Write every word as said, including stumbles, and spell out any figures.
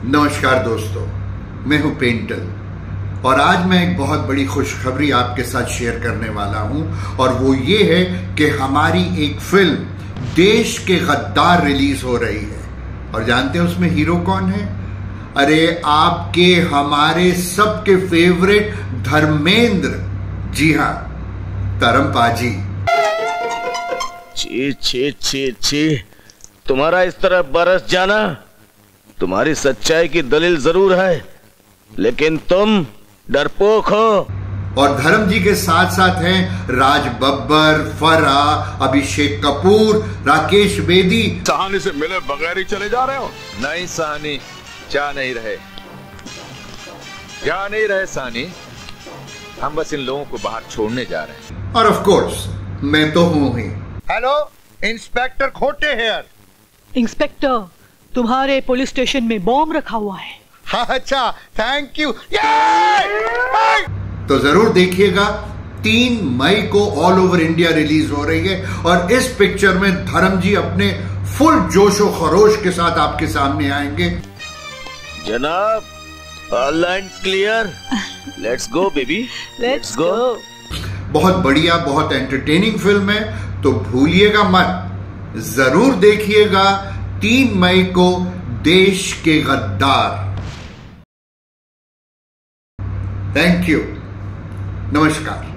नमस्कार दोस्तों, मैं हूं पेंटल और आज मैं एक बहुत बड़ी खुशखबरी आपके साथ शेयर करने वाला हूं और वो ये है कि हमारी एक फिल्म देश के गद्दार रिलीज हो रही है। और जानते हैं उसमें हीरो कौन है? अरे आपके हमारे सबके फेवरेट धर्मेंद्र। जी हां, धर्म पाजी। छी छी छी छी, तुम्हारा इस तरह बरस जाना तुम्हारी सच्चाई की दलील जरूर है, लेकिन तुम डरपोक हो। और धर्म जी के साथ साथ हैं राज बब्बर, फराह, अभिषेक कपूर, राकेश बेदी। सहानी से मिले बगैर ही चले जा रहे हो? नहीं सहानी, जा नहीं रहे, जा नहीं रहे सहानी, हम बस इन लोगों को बाहर छोड़ने जा रहे हैं। और ऑफ कोर्स मैं तो हूं ही। Hello, inspector Khote here. Inspector, तुम्हारे पुलिस स्टेशन में बॉम्ब रखा हुआ है। हाँ, अच्छा, थैंक यू। तो जरूर देखिएगा, तीन मई को ऑल ओवर इंडिया रिलीज हो रही है और इस पिक्चर में धर्म जी अपने फुल जोशो खरोश के साथ आपके सामने आएंगे। जनाब, all line clear, let's go baby, let's go. बहुत बढ़िया, बहुत एंटरटेनिंग फिल्म है, तो भूलिएगा मत, जरूर देखिएगा तीन मई को देश के गद्दार। थैंक यू, नमस्कार।